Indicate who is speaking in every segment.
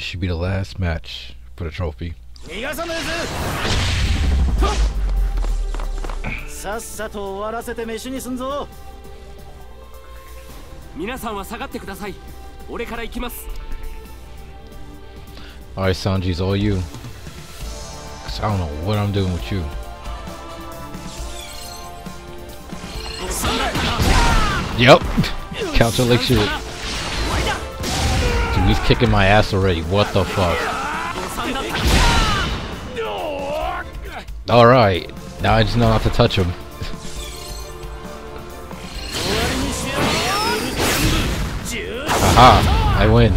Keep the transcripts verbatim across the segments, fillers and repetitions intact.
Speaker 1: should be the last match for the trophy. Alright, Sanji's all you. Cause I don't know what I'm doing with you. Yep. Counter like shit. Dude, he's kicking my ass already. What the fuck? Alright. Now I just know not to touch him. Aha! I win.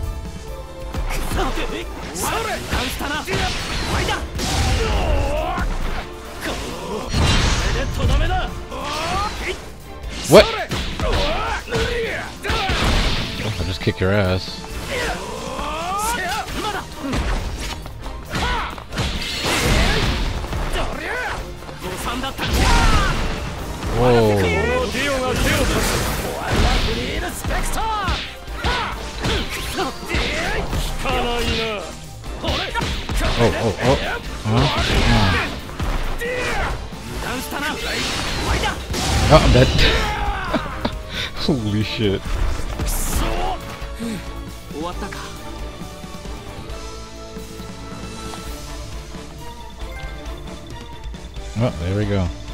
Speaker 1: What? I'll just kick your ass. Whoa. Oh, oh, oh. Huh? Oh, I'm dead. Holy shit. Oh, there we go.